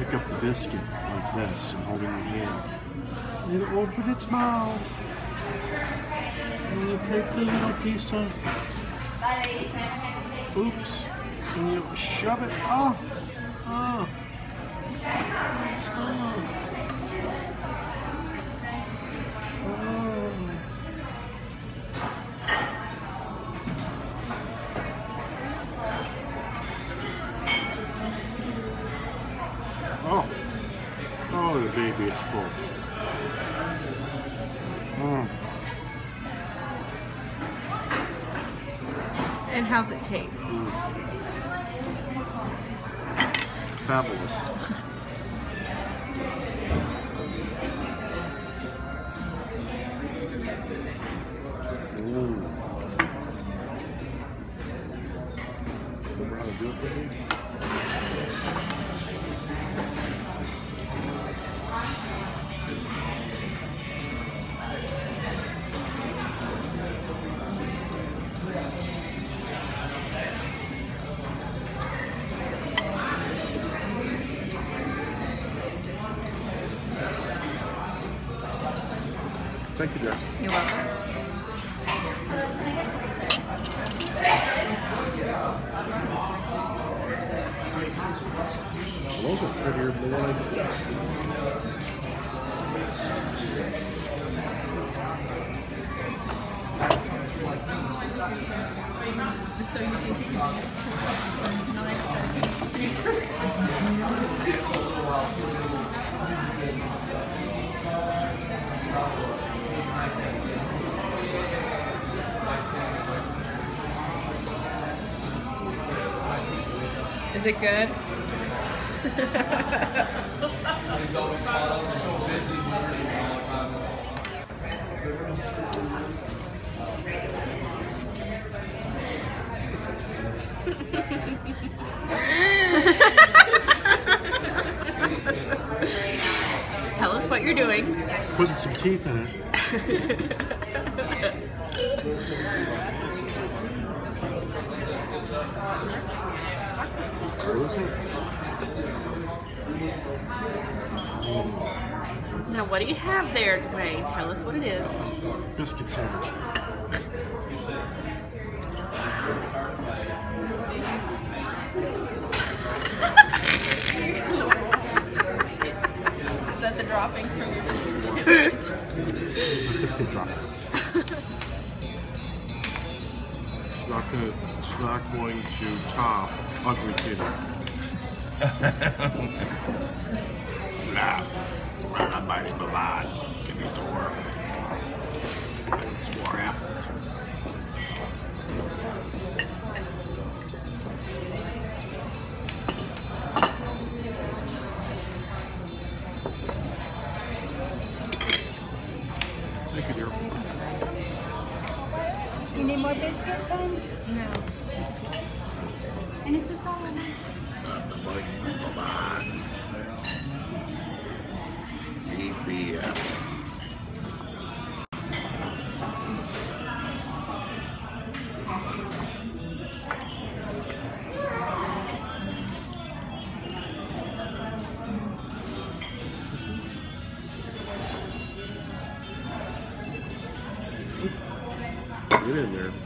pick up the biscuit like this and hold it in your hand. And it'll open its mouth. And you take the little piece of, oops, and you shove it. Oh, oh, oh. Oh, oh, the baby is full. And how's it taste? Fabulous. Thank you, dear. You're welcome. Those are prettier than the one I just got. So you think you Is it good? Tell us what you're doing. Putting some teeth in it. Now, what do you have there, Dwayne? Tell us what it is. Biscuit sandwich. Is that the droppings from your biscuit sandwich? It's a biscuit drop. It's not going to top Ugly Kitty. Nah, I'm biting the line. Give me the work. Some more apples. Thank you, dear. You need more biscuits, hon? No. And is this all? EPF. Get in there.